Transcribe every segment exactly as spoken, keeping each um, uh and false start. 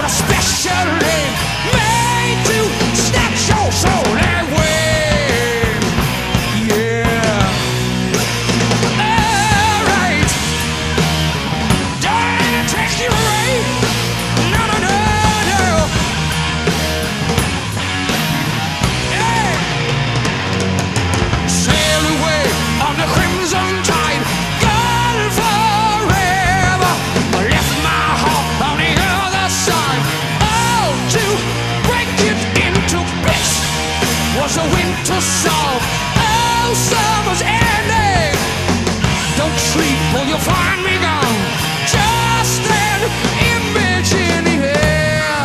a special name made to snatch your soul away. Yeah. Alright. Don't take you away. No, no, no, no. Hey. Sail away on the crimson tide. Gone forever. Left my heart on the other side. Oh, to break it into bits was a winter song. Oh, summer's ending. Don't sleep or you'll find me gone. Just an image in the air.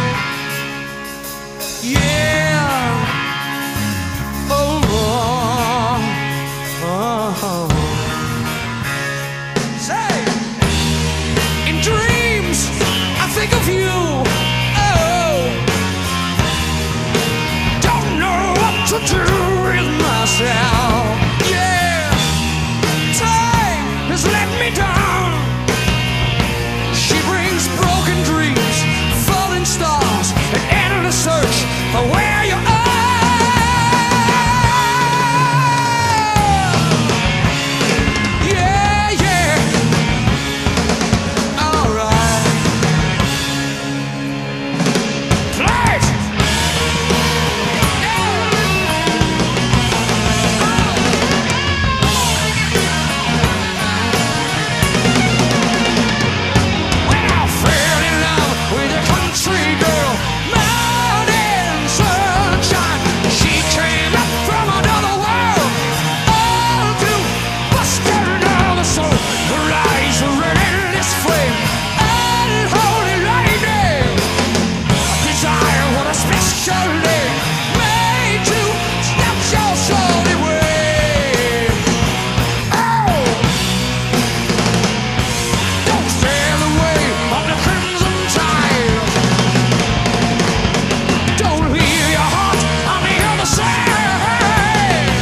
Yeah. Oh, oh, oh. Say, in dreams I think of you. Oh, don't know what to do with myself. Yeah, time has let me down. She brings broken dreams, falling stars, an endless search for where you are. Yeah, yeah. All right. Play it. When I fell in love with a country girl, mountain sunshine, she came up from another world, all to bust another soul. Her eyes are an endless flame, unholy lightning. Desire, what a special name, made to snatch your soul away. Oh, don't sail away on the crimson tide. Don't leave your heart on the other side.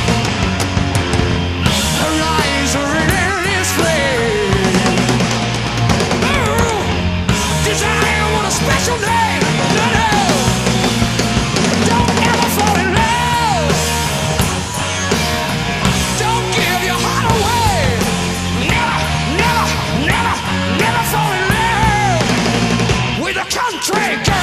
Her eyes are an endless flame. Oh, desire, what a special name. No, no. Don't ever fall in love. Don't give your heart away. Never, never, never, never fall in love with a country girl.